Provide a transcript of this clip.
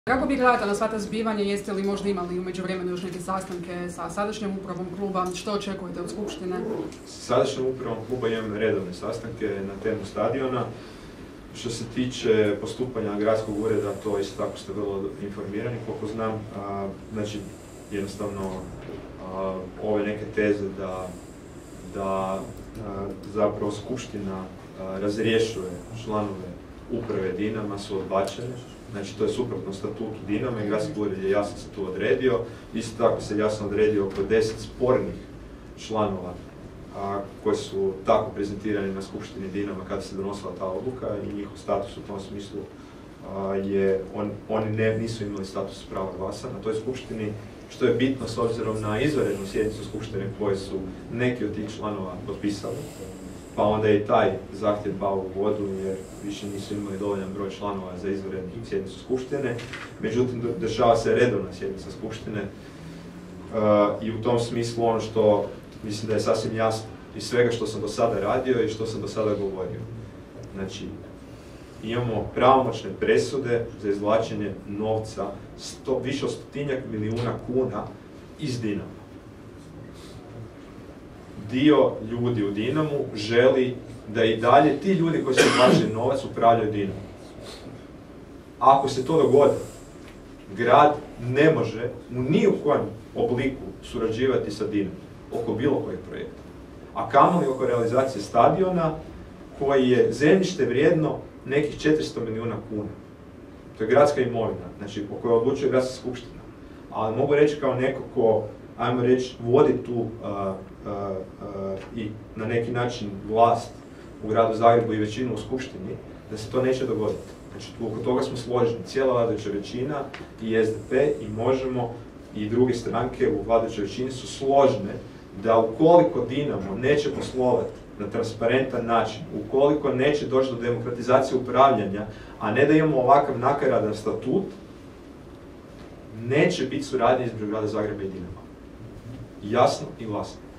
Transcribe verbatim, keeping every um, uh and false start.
Kako bi gledate na sva ta zbivanja, jeste li možda imali u međuvremenu još neke sastanke sa sadašnjom upravom kluba, što očekujete od skupštine? Sa sadašnjom upravom kluba imam redovne sastanke na temu stadiona. Što se tiče postupanja gradskog ureda, to isto tako ste vrlo informirani, koliko znam. A, znači, jednostavno, a, ove neke teze da, da a, zapravo skupština a, razriješuje članove uprave Dinama su odbačene. Znači, to je suprotno statutu Dinama i gradski ured je jasno se tu odredio. Isto tako se jasno odredio oko deset spornih članova a, koji su tako prezentirani na skupštini Dinama kada se donosila ta odluka i njihov status u tom smislu a, je, on, oni ne, nisu imali status prava glasa na toj skupštini, što je bitno s obzirom na izvanrednu sjednicu skupštine koje su neki od tih članova potpisali. Pa onda je i taj zahtjev pao u vodu jer više nisu imali dovoljan broj članova za izvanrednu sjednicu skupštine. Međutim, dešava se redovna sjednica skupštine uh, i u tom smislu ono što mislim da je sasvim jasno iz svega što sam do sada radio i što sam do sada govorio. Znači, imamo pravomoćne presude za izvlačenje novca sto, više od stotinjak milijuna kuna iz Dinama. Dio ljudi u Dinamu želi da i dalje ti ljudi koji su izvlačili novac upravljaju Dinamom. Ako se to dogodi, grad ne može u ni u kojem obliku surađivati sa Dinamom oko bilo kojeg projekta. A kamoli oko realizacije stadiona koji je zemljište vrijedno nekih četiristo milijuna kuna. To je gradska imovina, znači o kojoj odlučuje gradska skupština. Ali mogu reći kao neko ko, ajmo reći, vodi tu uh, uh, uh, i na neki način vlast u gradu Zagrebu i većinu u skupštini, da se to neće dogoditi. Znači, oko toga smo složeni. Cijela vladajuća većina i S D P i Možemo i druge stranke u vladajućoj većini su složne da ukoliko Dinamo neće poslovati na transparentan način, ukoliko neće doći do demokratizacije upravljanja, a ne da imamo ovakav nakaradan statut, neće biti suradnje između grada Zagreba i Dinama. Jasno i glasno.